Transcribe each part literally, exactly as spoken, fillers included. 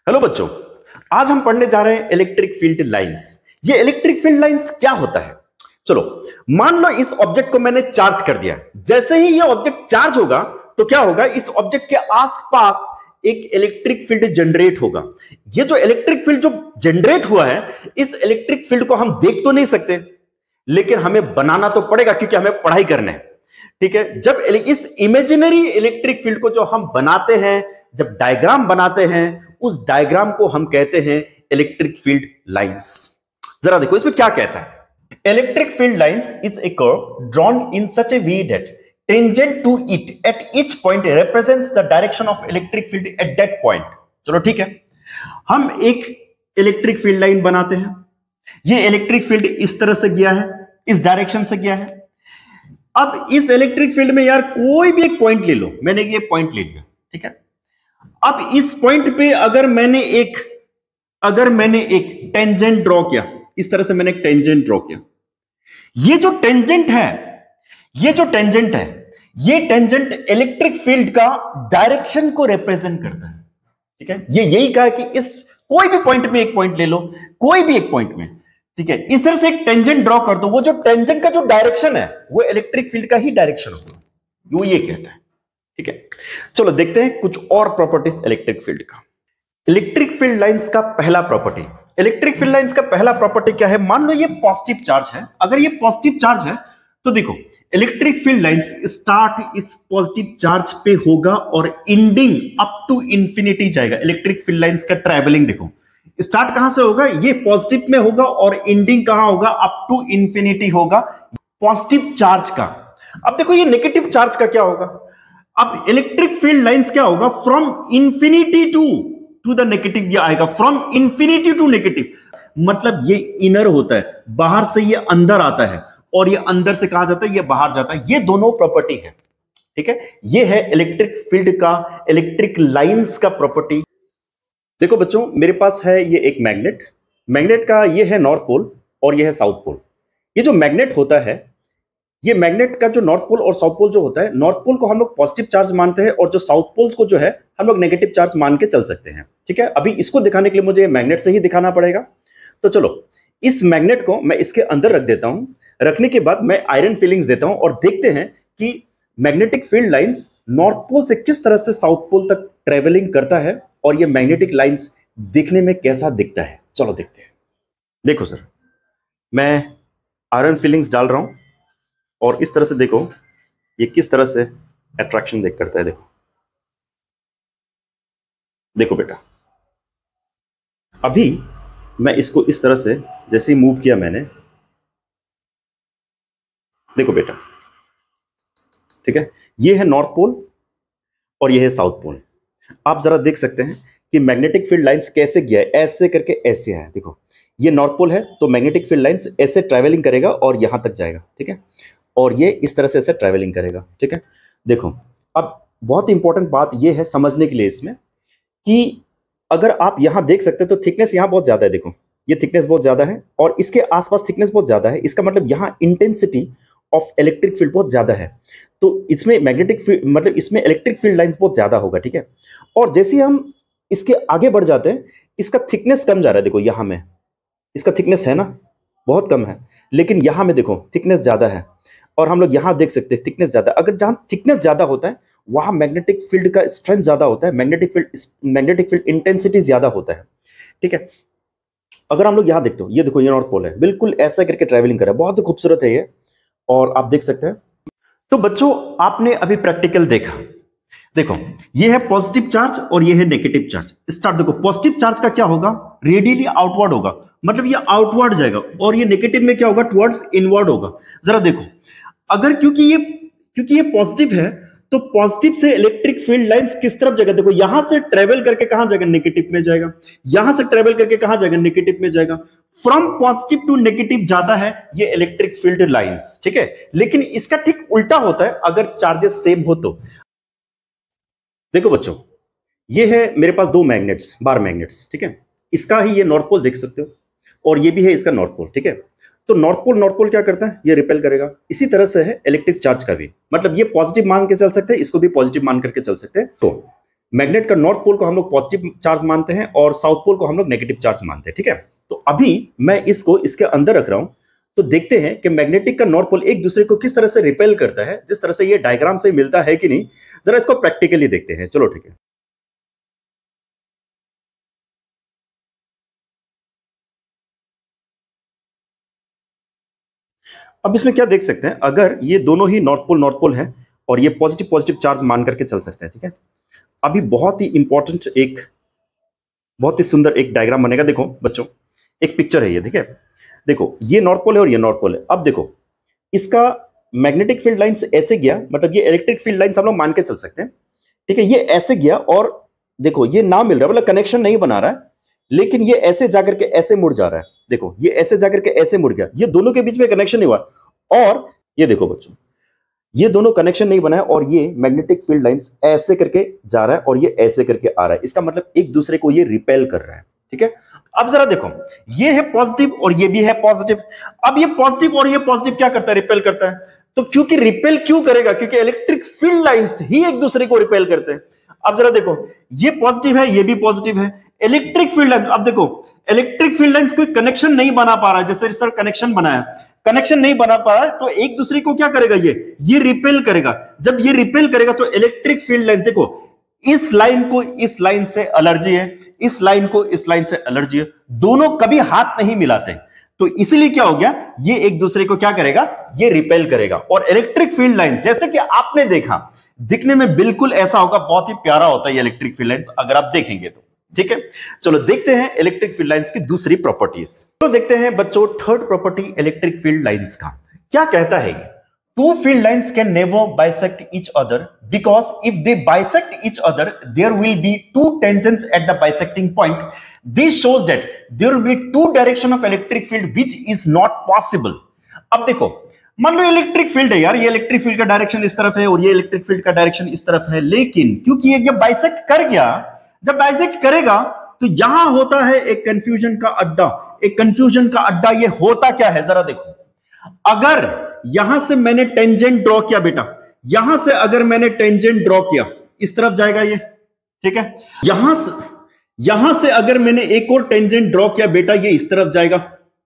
Hello बच्चों, आज हम पढ़ने जा रहे हैं इलेक्ट्रिक फील्ड लाइंस। ये इलेक्ट्रिक फील्ड लाइंस क्या होता है? चलो, मान लो इस ऑब्जेक्ट को मैंने चार्ज कर दिया। जैसे ही ये ऑब्जेक्ट चार्ज होगा तो क्या होगा, इस ऑब्जेक्ट के आसपास एक इलेक्ट्रिक फील्ड जनरेट होगा। ये जो इलेक्ट्रिक फील्ड जो जनरेट हुआ है, इस इलेक्ट्रिक फील्ड को हम देख तो नहीं सकते, लेकिन हमें बनाना तो पड़ेगा क्योंकि हमें पढ़ाई करना है। ठीक है, जब इस इमेजिनरी इलेक्ट्रिक फील्ड को जो हम बनाते हैं, जब डायग्राम बनाते हैं, उस डायग्राम को हम कहते हैं इलेक्ट्रिक फील्ड लाइंस। जरा देखो इसमें क्या कहता है। Electric field lines is a curve drawn in such a way that tangent to it at each point represents the direction of electric field at that point. चलो ठीक है, हम एक इलेक्ट्रिक फील्ड लाइन बनाते हैं। ये इलेक्ट्रिक फील्ड इस तरह से गया है, इस डायरेक्शन से गया है। अब इस इलेक्ट्रिक फील्ड में यार कोई भी एक पॉइंट ले लो, मैंने ये पॉइंट ले लिया, ठीक है। अब इस पॉइंट पे अगर मैंने एक अगर मैंने एक टेंजेंट ड्रॉ किया, इस तरह से मैंने एक टेंजेंट ड्रॉ किया। ये जो टेंजेंट है ये जो टेंजेंट है ये टेंजेंट इलेक्ट्रिक फील्ड का डायरेक्शन को रिप्रेजेंट करता है, ठीक है। ये यही कहा कि इस कोई भी पॉइंट में एक पॉइंट ले लो, कोई भी एक पॉइंट में, ठीक है, इस तरह से एक टेंजेंट ड्रॉ कर दो। वो जो टेंजेंट का जो डायरेक्शन है वो इलेक्ट्रिक फील्ड का ही डायरेक्शन होगा, वो ये कहता है, ठीक है। चलो देखते हैं कुछ और प्रॉपर्टीज इलेक्ट्रिक फील्ड का। इलेक्ट्रिक फील्ड लाइंस का पहला प्रॉपर्टी इलेक्ट्रिक फील्ड लाइंस का पहला प्रॉपर्टी क्या है? मान लो ये पॉजिटिव चार्ज है। अगर ये पॉजिटिव चार्ज है तो देखो, इलेक्ट्रिक फील्ड लाइंस स्टार्ट इस पॉजिटिव चार्ज पे होगा और एंडिंग अप टू इंफिनिटी जाएगा। इलेक्ट्रिक फील्ड लाइंस का ट्रैवलिंग देखो, स्टार्ट कहां से होगा, ये पॉजिटिव में होगा और एंडिंग कहां होगा, अप टू इंफिनिटी होगा पॉजिटिव चार्ज का। अब देखो ये नेगेटिव चार्ज का क्या होगा। अब इलेक्ट्रिक फील्ड लाइंस क्या होगा, from infinity to to the negative ये आएगा, फ्रॉम इंफिनिटी टू नेगेटिव। मतलब ये इनर होता है, बाहर से ये अंदर आता है और ये अंदर से कहा जाता है, ये बाहर जाता है। ये दोनों प्रॉपर्टी है, ठीक है। ये है इलेक्ट्रिक फील्ड का, इलेक्ट्रिक लाइंस का प्रॉपर्टी। देखो बच्चों, मेरे पास है ये एक मैग्नेट। मैग्नेट का ये है नॉर्थ पोल और ये है साउथ पोल। ये जो मैग्नेट होता है, ये मैग्नेट का जो नॉर्थ पोल और साउथ पोल जो होता है, नॉर्थ पोल को हम लोग पॉजिटिव चार्ज मानते हैं और जो साउथ पोल को जो है हम लोग नेगेटिव चार्ज मान के चल सकते हैं, ठीक है। अभी इसको दिखाने के लिए मुझे मैग्नेट से ही दिखाना पड़ेगा। तो चलो, इस मैग्नेट को मैं इसके अंदर रख देता हूं। रखने के बाद मैं आयरन फिलिंग्स देता हूं और देखते हैं कि magnetic field lines north pole से किस तरह से साउथ पोल तक ट्रेवलिंग करता है और ये मैग्नेटिक लाइंस दिखने में कैसा दिखता है। चलो देखते हैं। देखो सर, मैं आयरन फिलिंग्स डाल रहा हूं और इस तरह से देखो ये किस तरह से अट्रैक्शन देख करता है। देखो देखो बेटा, अभी मैं इसको इस तरह से जैसे ही मूव किया मैंने, देखो बेटा, ठीक है, ये है नॉर्थ पोल और ये है साउथ पोल। आप जरा देख सकते हैं कि मैग्नेटिक फील्ड लाइंस कैसे गया है, ऐसे करके ऐसे आया। देखो ये नॉर्थ पोल है तो मैग्नेटिक फील्ड लाइंस ऐसे ट्रैवलिंग करेगा और यहां तक जाएगा, ठीक है, और ये इस तरह से ऐसे ट्रैवलिंग करेगा, ठीक है। देखो, अब बहुत इंपॉर्टेंट बात ये है समझने के लिए इसमें कि अगर आप यहां देख सकते हैं तो थिकनेस यहां बहुत ज्यादा है। देखो ये थिकनेस बहुत ज्यादा है और इसके आसपास थिकनेस बहुत ज्यादा है। इसका मतलब यहां इंटेंसिटी ऑफ इलेक्ट्रिक फील्ड बहुत ज्यादा है, तो इसमें मैग्नेटिक फील्ड मतलब इसमें इलेक्ट्रिक फील्ड लाइंस बहुत ज्यादा होगा, ठीक है। और जैसे हम इसके आगे बढ़ जाते हैं, इसका थिकनेस कम जा रहा है। देखो यहां में इसका थिकनेस है ना बहुत कम है, लेकिन यहां में देखो थिकनेस ज्यादा है और हम लोग यहां देख सकते हैं थिकनेस ज्यादा। अगर जहां थिकनेस ज्यादा होता है वहां मैग्नेटिक फील्ड का स्ट्रेंथ ज्यादा होता है, magnetic field magnetic field intensity ज्यादा होता है, ठीक है। अगर हम लोग यहां देखते हो, ये देखो ये नॉर्थ पोल है, बिल्कुल ऐसा करके ट्रैवलिंग कर रहा है, बहुत ही खूबसूरत है ये, और आप देख सकते हैं। तो बच्चों, आपने अभी प्रैक्टिकल देखा। देखो ये है पॉजिटिव चार्ज और ये है नेगेटिव चार्ज। स्टार्ट देखो, पॉजिटिव चार्ज का क्या होगा, रेडियली आउटवर्ड होगा, मतलब ये आउटवर्ड जाएगा, और ये नेगेटिव में क्या होगा, टुवर्ड्स इनवर्ड होगा। जरा देखो, अगर क्योंकि ये क्योंकि ये पॉजिटिव है तो पॉजिटिव से इलेक्ट्रिक फील्ड लाइंस किस तरफ जाएगा, देखो यहां से ट्रेवल करके कहां जाएगा, नेगेटिव में जाएगा। यहां से ट्रेवल करके कहां जाएगा, नेगेटिव में जाएगा। फ्रॉम पॉजिटिव टू नेगेटिव जाता है ये इलेक्ट्रिक फील्ड लाइंस, ठीक है। लेकिन इसका ठीक उल्टा होता है अगर चार्जेस सेम हो तो। देखो बच्चों, ये है मेरे पास दो मैग्नेट्स, बार मैग्नेट्स, ठीक है। इसका ही ये नॉर्थ पोल देख सकते हो और ये भी है इसका नॉर्थ पोल, ठीक है। तो नॉर्थ पोल नॉर्थ पोल क्या करता है, ये रिपेल करेगा। इसी तरह से है इलेक्ट्रिक चार्ज का भी, मतलब ये पॉजिटिव मान के चल सकते हैं, इसको भी पॉजिटिव मान करके चल सकते हैं। तो मैग्नेट का नॉर्थ पोल को हम लोग पॉजिटिव चार्ज मानते हैं और साउथ पोल को हम लोग नेगेटिव चार्ज मानते हैं, ठीक है। तो अभी मैं इसको इसके अंदर रख रहा हूं, तो देखते हैं कि मैग्नेटिक का नॉर्थ पोल एक दूसरे को किस तरह से रिपेल करता है, जिस तरह से ये डायग्राम से मिलता है कि नहीं, जरा इसको प्रैक्टिकली देखते हैं। चलो ठीक है। अब इसमें क्या देख सकते हैं, अगर ये दोनों ही नॉर्थ पोल नॉर्थ पोल है और ये पॉजिटिव पॉजिटिव चार्ज मान करके चल सकते हैं, ठीक है। अभी बहुत ही इंपॉर्टेंट एक बहुत ही सुंदर एक डायग्राम बनेगा। देखो बच्चों, एक पिक्चर है ये, ठीक है। देखो ये नॉर्थ पोल है और ये नॉर्थ पोल है। अब देखो इसका मैग्नेटिक फील्ड लाइंस ऐसे गया, मतलब ये इलेक्ट्रिक फील्ड लाइंस हम लोग मान के चल सकते हैं, ठीक है। ये ऐसे गया और देखो ये ना मिल रहा है, मतलब कनेक्शन नहीं बना रहा है, लेकिन ये ऐसे जाकर के ऐसे मुड़ जा रहा है। देखो ये ऐसे जाकर के ऐसे मुड़ गया, ये दोनों के बीच में कनेक्शन नहीं हुआ। और ये देखो बच्चों, ये दोनों कनेक्शन नहीं बनाए और ये मैग्नेटिक फील्ड लाइंस ऐसे करके जा रहा है और ये ऐसे करके आ रहा है। इसका मतलब एक दूसरे को ये रिपेल कर रहा है, ठीक है। अब जरा देखो, ये है पॉजिटिव और ये भी है पॉजिटिव। अब ये पॉजिटिव और ये पॉजिटिव क्या करता है, रिपेल करता है। तो क्योंकि रिपेल क्यों करेगा, क्योंकि इलेक्ट्रिक फील्ड लाइंस ही एक दूसरे को रिपेल करते हैं। अब जरा देखो, ये पॉजिटिव है, ये भी पॉजिटिव है। इलेक्ट्रिक फील्ड लाइन, अब देखो इलेक्ट्रिक फील्ड लाइंस कोई कनेक्शन नहीं बना पा रहा है, जैसे इस तरह कनेक्शन बनाया, कनेक्शन नहीं बना पा रहा है, तो एक दूसरे को क्या करेगा, ये ये रिपेल करेगा। जब ये रिपेल करेगा तो इलेक्ट्रिक फील्ड लाइन, देखो इस लाइन को इस लाइन से एलर्जी है, इस लाइन को इस लाइन से एलर्जी है, दोनों कभी हाथ नहीं मिलाते, तो इसलिए क्या हो गया, ये एक दूसरे को क्या करेगा, ये रिपेल करेगा। और इलेक्ट्रिक फील्ड लाइन जैसे कि आपने देखा, दिखने में बिल्कुल ऐसा होगा, बहुत ही प्यारा होता है ये इलेक्ट्रिक फील्ड लाइंस, अगर आप देखेंगे तो, ठीक है। चलो देखते हैं इलेक्ट्रिक फील्ड लाइंस की दूसरी प्रॉपर्टीज। तो देखते हैं बच्चों third property electric field lines का क्या कहता है। Two field lines can never bisect each other because if they bisect each other there will be two tangents at the bisecting point. This shows that there will be two direction of electric field which is not possible. अब देखो, मान लो electric field है यार, ये electric field का direction इस तरफ है और ये इलेक्ट्रिक फील्ड का डायरेक्शन इस तरफ है, लेकिन क्योंकि ये बाइसेक्ट कर गया, जब बाइसेक्ट करेगा तो यहां होता है एक कंफ्यूजन का अड्डा। एक कंफ्यूजन का अड्डा ये होता क्या है, जरा देखो। अगर यहां से मैंने टेंजेंट ड्रॉ किया बेटा, यहां से अगर मैंने टेंजेंट ड्रॉ किया, इस तरफ जाएगा ये, ठीक है। यहां से यहां से अगर मैंने एक और टेंजेंट ड्रॉ किया बेटा, ये इस तरफ जाएगा,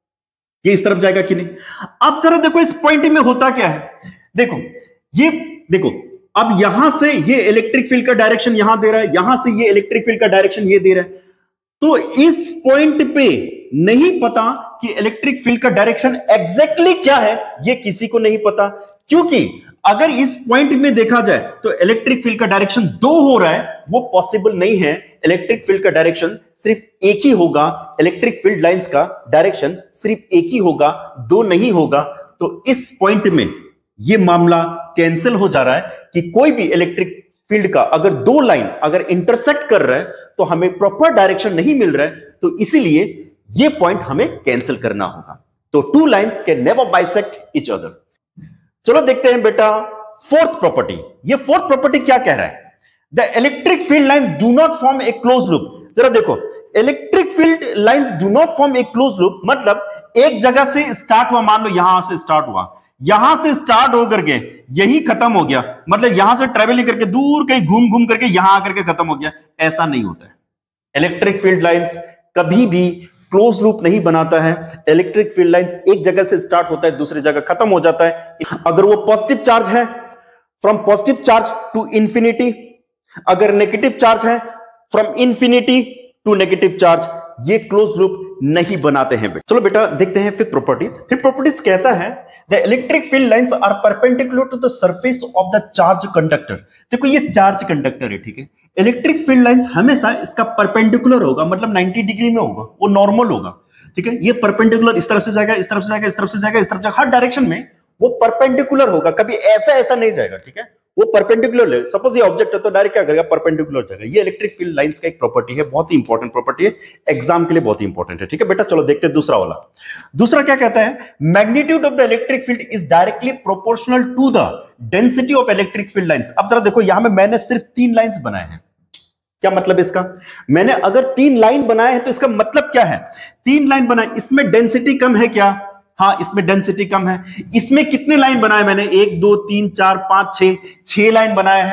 ये इस तरफ जाएगा कि नहीं। अब जरा देखो इस पॉइंट में होता क्या है, देखो ये देखो, अब यहां से ये इलेक्ट्रिक फील्ड का डायरेक्शन यहां दे रहा है, यहां से ये इलेक्ट्रिक फील्ड का डायरेक्शन ये दे रहा है। तो इस पॉइंट पे नहीं पता कि इलेक्ट्रिक फील्ड का डायरेक्शन एग्जैक्टली क्या है, ये किसी को नहीं पता, क्योंकि अगर इस पॉइंट में देखा जाए तो इलेक्ट्रिक फील्ड का डायरेक्शन दो हो रहा है, वो पॉसिबल नहीं है। इलेक्ट्रिक फील्ड का डायरेक्शन सिर्फ एक ही होगा, इलेक्ट्रिक फील्ड लाइंस का डायरेक्शन सिर्फ एक ही होगा, दो नहीं होगा। तो इस पॉइंट में ये मामला कैंसिल हो जा रहा है कि कोई भी इलेक्ट्रिक फील्ड का अगर दो लाइन अगर इंटरसेक्ट कर रहा है तो हमें प्रॉपर डायरेक्शन नहीं मिल रहा है, तो इसीलिए ये पॉइंट हमें कैंसिल करना होगा। तो two lines can never bisect each other. चलो देखते हैं बेटा फोर्थ प्रॉपर्टी। ये फोर्थ प्रॉपर्टी क्या कह रहा है, the electric field lines do not form a close loop. जरा देखो, electric field lines do not form a close loop, मतलब एक जगह से स्टार्ट हुआ, मान लो यहां से स्टार्ट हुआ, यहां से स्टार्ट होकर के यही खत्म हो गया, मतलब यहां से ट्रेवलिंग करके दूर कहीं घूम घूम करके यहां आकर के खत्म हो गया, ऐसा नहीं होता है। इलेक्ट्रिक फील्ड लाइंस कभी भी क्लोज लूप नहीं बनाता है। इलेक्ट्रिक फील्ड लाइंस एक जगह से स्टार्ट होता है, दूसरी जगह खत्म हो जाता है। अगर वो पॉजिटिव चार्ज है, from positive charge to infinity, अगर नेगेटिव चार्ज है, from infinity to negative charge, ये क्लोज लूप नहीं बनाते हैं। चलो बेटा देखते हैं फिफ्थ प्रॉपर्टीज। फिफ्थ प्रॉपर्टीज कहता है the electric field lines are perpendicular to the surface of the charge conductor. देखो ये चार्ज कंडक्टर है, ठीक है। इलेक्ट्रिक फील्ड लाइंस हमेशा इसका परपेंडिकुलर होगा, मतलब नब्बे डिग्री में होगा, वो नॉर्मल होगा, ठीक है। ये परपेंडिकुलर इस तरफ से जाएगा, इस तरफ से जाएगा, इस तरफ से जाएगा, इस तरफ जाएगा, हर डायरेक्शन में वो परपेंडिकुलर होगा, कभी ऐसा ऐसा नहीं जाएगा, ठीक है। वो परपेंडिकुलर है, सपोज ये ऑब्जेक्ट है तो डायरेक्ट क्या करेगा, परपेंडिकुलर जाएगा। ये इलेक्ट्रिक फील्ड लाइंस का एक प्रॉपर्टी है, बहुत ही इंपॉर्टेंट प्रॉपर्टी है, एग्जाम के लिए बहुत ही इंपॉर्टेंट है, ठीक है बेटा। चलो देखते हैं दूसरा वाला। दूसरा क्या कहता है, magnitude of the electric field is directly proportional to the density of electric field lines. अब जरा देखो, यहां में मैंने सिर्फ तीन लाइंस बनाए हैं, क्या मतलब इसका, मैंने अगर तीन लाइन बनाए हैं तो इसका मतलब क्या है, तीन लाइन बनाए, इसमें डेंसिटी कम है क्या, हाँ इसमें डेंसिटी कम है। इसमें कितने लाइन बनाए मैंने, एक दो तीन चार पांच छह, छह लाइन बनाए हैं,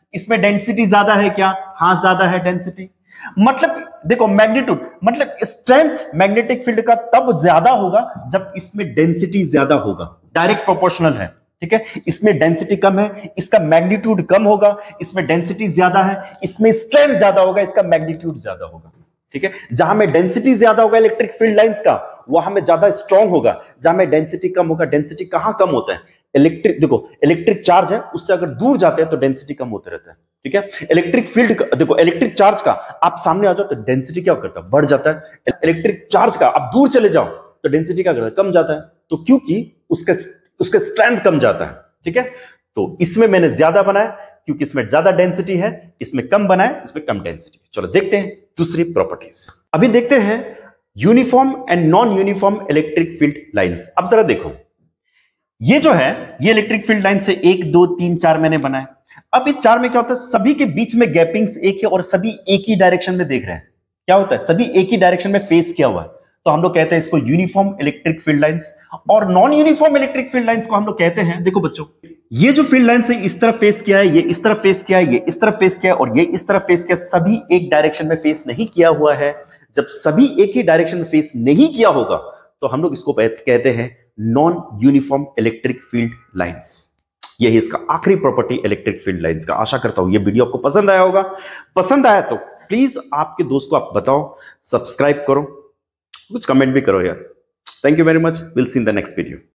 इसमें डेंसिटी ज्यादा है क्या? हाँ ज्यादा है डेंसिटी। मतलब देखो मैग्नीट्यूड मतलब स्ट्रेंथ मैग्नेटिक फील्ड का तब ज्यादा होगा जब इसमें डेंसिटी ज्यादा होगा, डायरेक्ट प्रोपोर्शनल है, ठीक है। इसमें डेंसिटी कम है, इसका मैग्नीट्यूड कम होगा, इसमें डेंसिटी ज्यादा है, इसमें स्ट्रेंथ ज्यादा होगा, इसका मैग्नीट्यूड ज्यादा होगा, ठीक है। जहां में डेंसिटी ज्यादा होगा इलेक्ट्रिक फील्ड लाइंस का, वहां में ज्यादा स्ट्रांग होगा। जहां में डेंसिटी कम होगा, डेंसिटी कहां कम होता है? इलेक्ट्रिक देखो इलेक्ट्रिक चार्ज है, उससे अगर दूर जाते हैं तो डेंसिटी कम होते रहता है, ठीक है। इलेक्ट्रिक फील्ड देखो इलेक्ट्रिक चार्ज का आप सामने आ जाओ तो डेंसिटी क्या करता है? बढ़ जाता है। इलेक्ट्रिक चार्ज का आप दूर चले जाओ तो डेंसिटी क्या करता है? कम जाता है। तो क्योंकि उसका उसका स्ट्रेंथ कम जाता है, ठीक है। तो इसमें मैंने ज्यादा बनाया क्योंकि इसमें ज्यादा डेंसिटी है, इसमें कम बनाया इसमें कम डेंसिटी। चलो देखते हैं दूसरी प्रॉपर्टीज। अभी देखते हैं uniform and non uniform electric field lines. अब जरा देखो ये जो है ये इलेक्ट्रिक फील्ड लाइन से एक दो तीन चार मैंने बनाए। अब ये चार में क्या होता है? सभी के बीच में गैपिंग्स एक है और सभी एक ही डायरेक्शन में देख रहे हैं। क्या होता है? सभी एक ही डायरेक्शन में फेस किया हुआ है, तो हम लोग कहते हैं इसको यूनिफॉर्म इलेक्ट्रिक फील्ड लाइंस। और non uniform electric field lines को हम लोग कहते हैं, देखो बच्चों ये जो फील्ड लाइन है इस तरफ फेस किया है, ये इस तरफ फेस किया है, ये इस तरफ फेस किया है और ये इस तरफ फेस किया, सभी एक डायरेक्शन में फेस नहीं किया हुआ है। जब सभी एक ही डायरेक्शन में फेस नहीं किया होगा तो हम लोग इसको कहते हैं non uniform electric field lines. यही इसका आखिरी प्रॉपर्टी इलेक्ट्रिक फील्ड लाइंस का। आशा करता हूं ये वीडियो आपको पसंद आया होगा। पसंद आया तो प्लीज आपके दोस्त को आप बताओ, सब्सक्राइब करो, कुछ कमेंट भी करो यार। Thank you very much, will see in the next video.